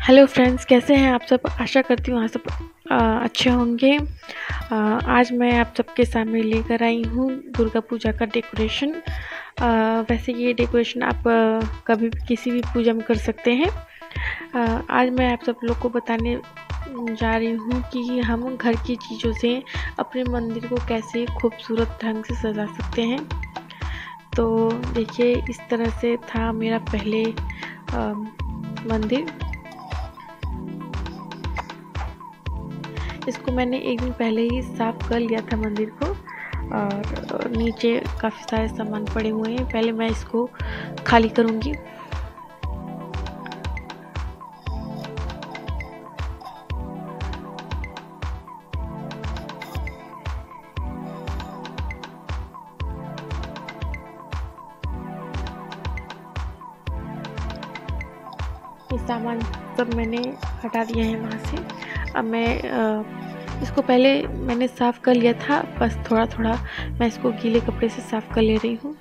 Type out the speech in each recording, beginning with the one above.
Hello friends, कैसे हैं आप सब। आशा करती हूँ आप सब अच्छे होंगे। आज मैं आप सबके सामने लेकर आई हूँ दुर्गा पूजा का डेकोरेशन। वैसे ये डेकोरेशन आप कभी भी किसी भी पूजा में कर सकते हैं। आज मैं आप सब लोग को बताने जा रही हूँ कि हम घर की चीज़ों से अपने मंदिर को कैसे खूबसूरत ढंग से सजा सकते हैं। तो देखिए, इस तरह से था मेरा पहले मंदिर। इसको मैंने एक दिन पहले ही साफ़ कर लिया था मंदिर को, और नीचे काफ़ी सारे सामान पड़े हुए हैं। पहले मैं इसको खाली करूँगी। ये सामान सब मैंने हटा दिया है वहाँ से। अब मैं इसको पहले मैंने साफ़ कर लिया था, बस थोड़ा थोड़ा मैं इसको गीले कपड़े से साफ़ कर ले रही हूँ।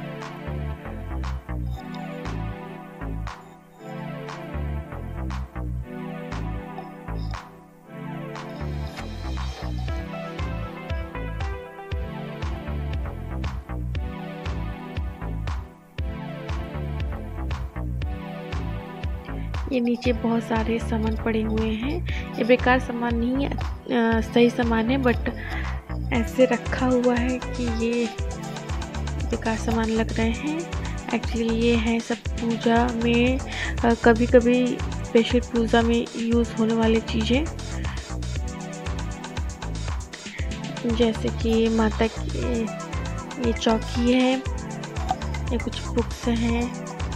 ये नीचे बहुत सारे सामान पड़े हुए हैं। ये बेकार सामान नहीं है, सही सामान है, बट ऐसे रखा हुआ है कि ये बेकार सामान लग रहे हैं। एक्चुअली ये है सब पूजा में, कभी कभी स्पेशल पूजा में यूज़ होने वाली चीज़ें, जैसे कि माता की ये चौकी है, ये कुछ बुक्स हैं।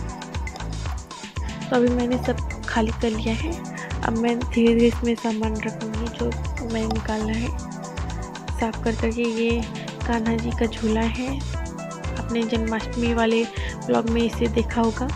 तो अभी मैंने सब खाली कर लिया है। अब मैं धीरे धीरे इसमें सामान रखूँगी जो मैंने निकालना है साफ कर करके। ये कान्हा जी का झूला है, अपने जन्माष्टमी वाले ब्लॉग में इसे देखा होगा।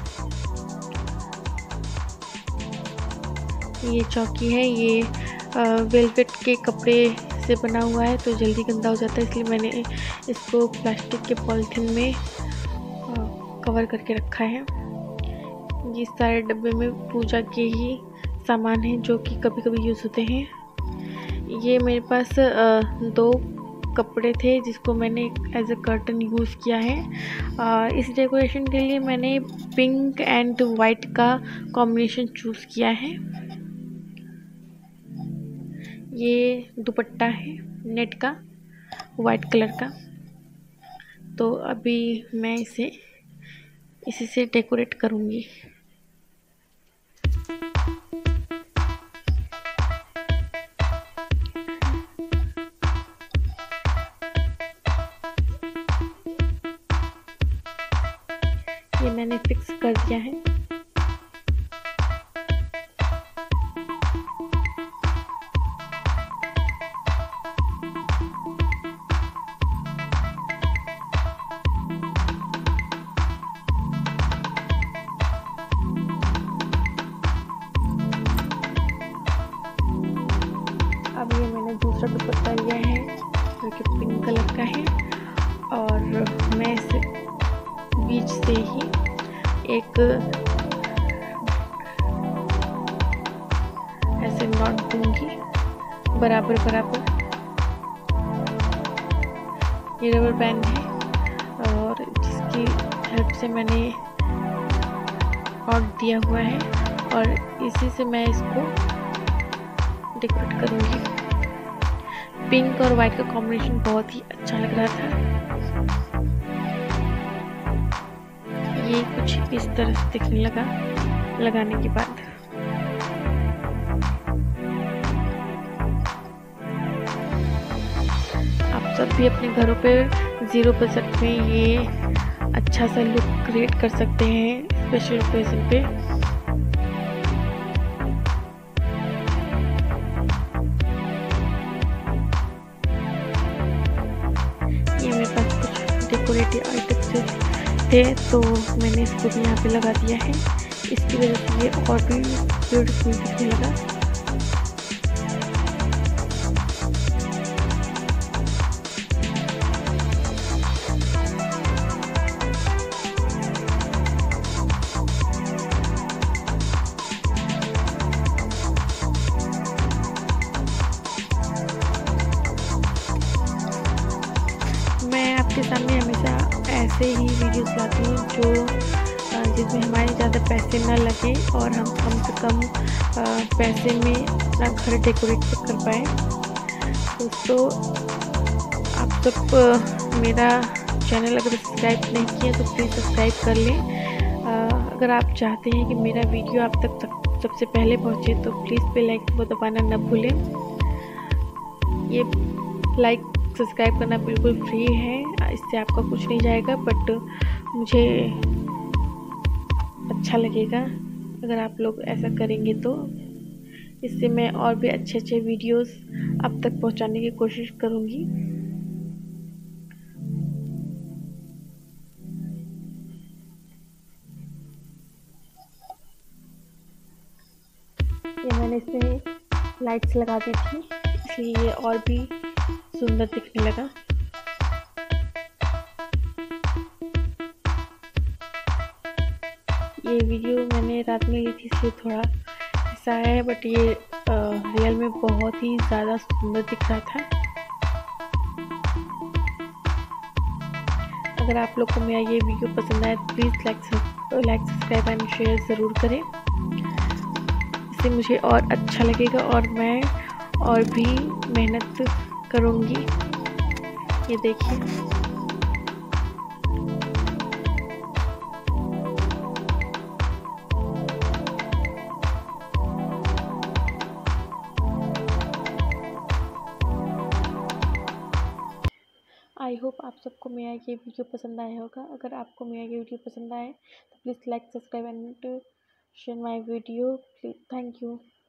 ये चौकी है, ये वेलवेट के कपड़े से बना हुआ है, तो जल्दी गंदा हो जाता है, इसलिए मैंने इसको प्लास्टिक के पॉलीथीन में कवर करके रखा है। ये सारे डब्बे में पूजा के ही सामान हैं जो कि कभी कभी यूज़ होते हैं। ये मेरे पास 2 कपड़े थे जिसको मैंने एज अ कर्टन यूज़ किया है। इस डेकोरेशन के लिए मैंने पिंक एंड वाइट का कॉम्बिनेशन चूज़ किया है। ये दुपट्टा है नेट का, वाइट कलर का। तो अभी मैं इसी से डेकोरेट करूँगी। ये मैंने फिक्स कर दिया है। अब ये मैंने दूसरा दुपट्टा लिया है जो कि पिंक कलर का है, और मैं इसे बीच से ही एक ऐसे नॉट दूंगी बराबर बराबर। ये रबर बैंड है और जिसकी हेल्प से मैंने नॉट दिया हुआ है, और इसी से मैं इसको डेकोरेट करूंगी। पिंक और वाइट का कॉम्बिनेशन बहुत ही अच्छा लग रहा था। ये कुछ इस तरह से दिखने लगा लगाने के बाद। आप सब भी अपने घरों पे 0 बजट में ये अच्छा सा लुक क्रिएट कर सकते हैं स्पेशल ओकेजन पे। ये मेरे पास कुछ डेकोरेटिव आइटम्स थे, तो मैंने इसको भी यहाँ पे लगा दिया है। इसकी वजह से ये और भी ब्यूटीफुल दिखने लगा। ऐसे ही वीडियोस लाती हूँ जो जिसमें हमारे ज़्यादा पैसे ना लगे और हम कम से कम पैसे में अपना घर डेकोरेट कर पाएँ। दोस्तों, आप सब मेरा चैनल अगर सब्सक्राइब नहीं किया तो प्लीज़ सब्सक्राइब कर लें। अगर आप चाहते हैं कि मेरा वीडियो आप तक सबसे पहले पहुंचे तो प्लीज़ बेल आइकन को दबाना न भूलें। ये लाइक सब्सक्राइब करना बिल्कुल फ्री है, इससे आपका कुछ नहीं जाएगा, बट मुझे अच्छा लगेगा अगर आप लोग ऐसा करेंगे तो इससे मैं और भी अच्छे वीडियोस आप तक पहुंचाने की कोशिश करूंगी। ये मैंने इसमें लाइट्स लगा दी थी, इसलिए ये और भी सुंदर दिखने लगा। ये वीडियो मैंने रात में ली थी इसलिए थोड़ा ऐसा है, बट ये रियल में बहुत ही ज़्यादा सुंदर दिख रहा था। अगर आप लोग को मेरा ये वीडियो पसंद आए तो please like subscribe and share ज़रूर करें, इससे मुझे और अच्छा लगेगा और मैं और भी मेहनत करूँगी। ये देखिए, आई होप आप सबको मेरा ये वीडियो पसंद आया होगा। अगर आपको मेरा ये वीडियो पसंद आए तो please like subscribe and share my video please. Thank you.